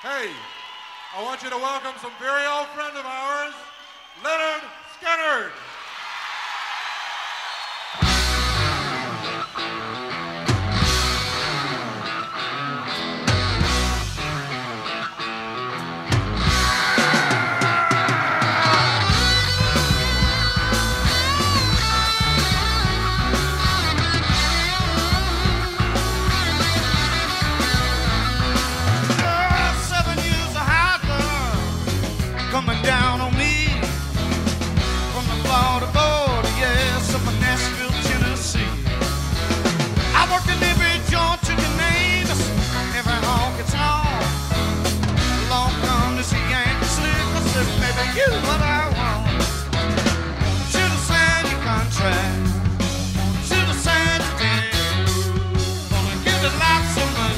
Hey, I want you to welcome some very old friend of ours, Leonard Skinner. Coming down on me from the Florida border, yes, up in Nashville, Tennessee. I worked in every joint you can name, every honky tonk. Along come this Yankee slick, I said, baby, you what I want. Should have signed your contract, should have signed today. Gonna give it lots of money.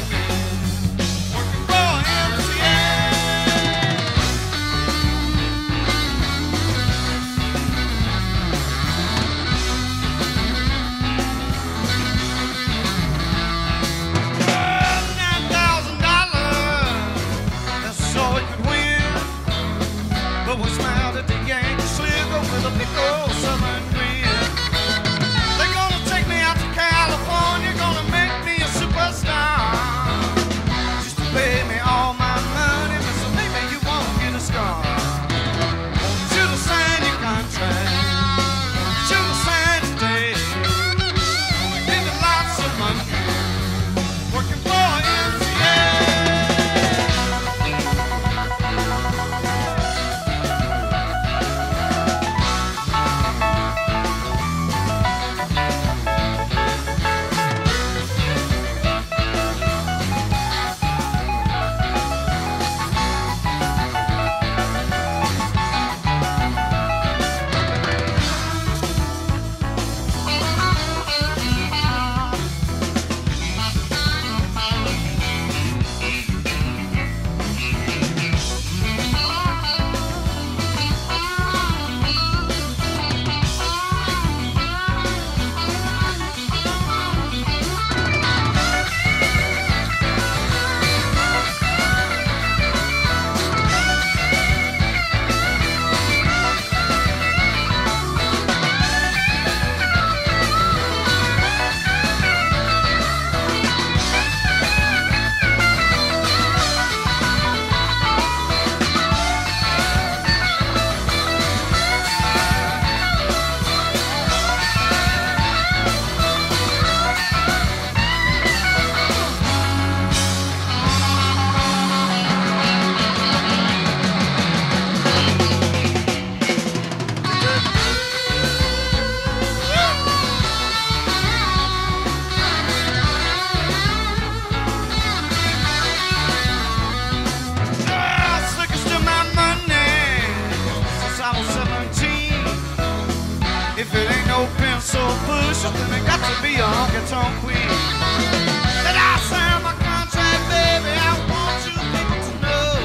But we smiled at the Yankee slicker with a big old southern grin. They're gonna take me out to California, gonna make me a superstar. Just to pay me all my money, but so maybe you won't get a scar. Should have signed your contract, should have signed today. Gonna give you lots of money, working for MTA. If it ain't no pencil pusher, then it got to be a honky-tonk queen. That I signed my contract, baby, I want you people to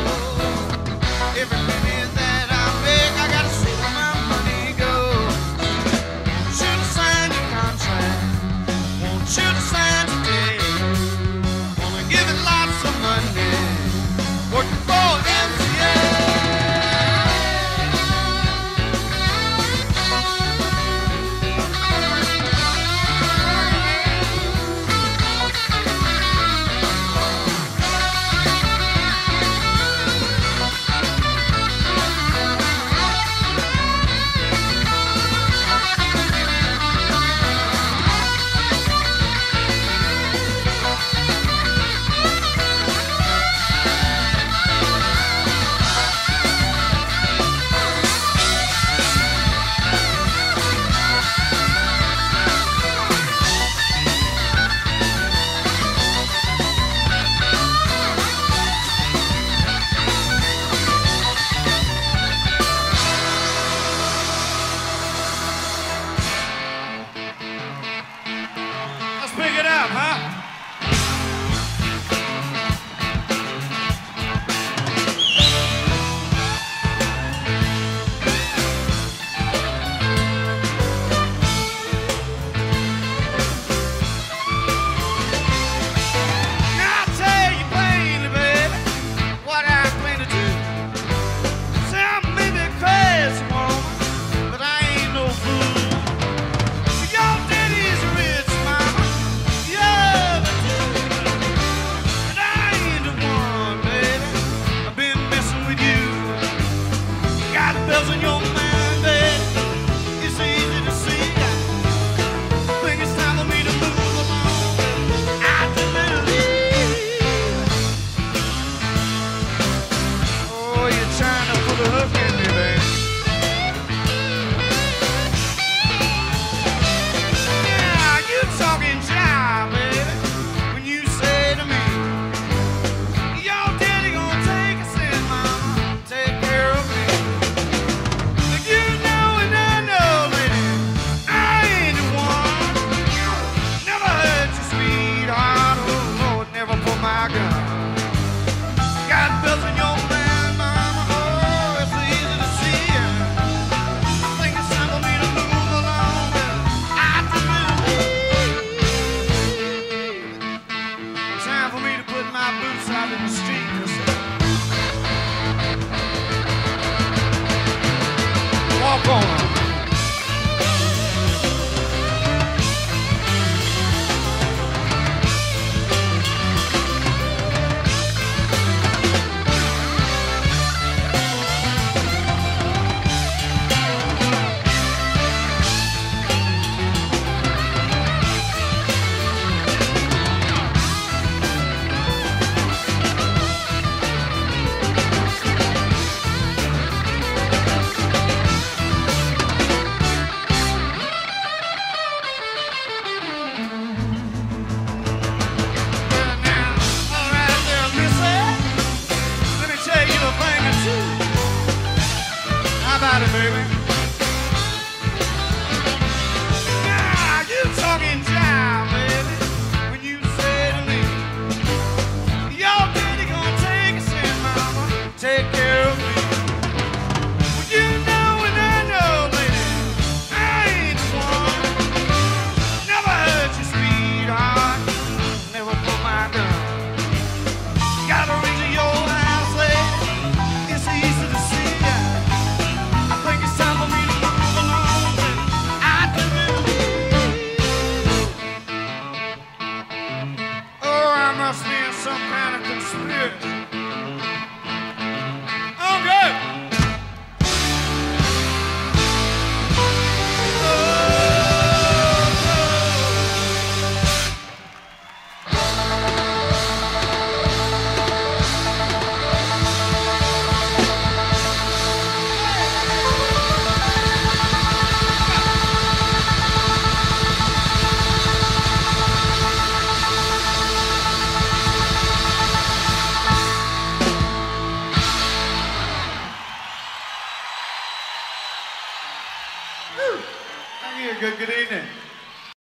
know. Every penny that I make, I gotta see where my money goes. Should've signed your contract, won't you to sign today? Wanna give it lots of money, working for MTA. Pick it up, huh? Now I'll tell you plainly, baby, what I some kind of conspiracy. Okay. Thank you. Good evening.